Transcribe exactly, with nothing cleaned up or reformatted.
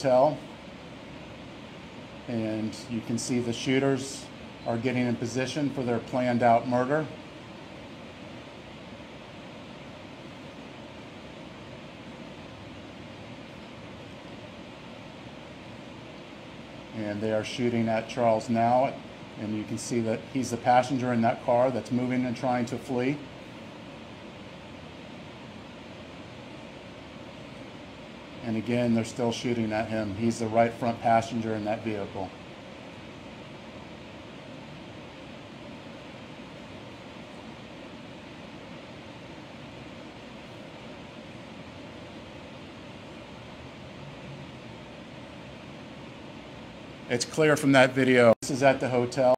hotel, and you can see the shooters are getting in position for their planned out murder. And they are shooting at Charles now, and you can see that he's the passenger in that car that's moving and trying to flee. And again, they're still shooting at him. He's the right front passenger in that vehicle. It's clear from that video. This is at the hotel.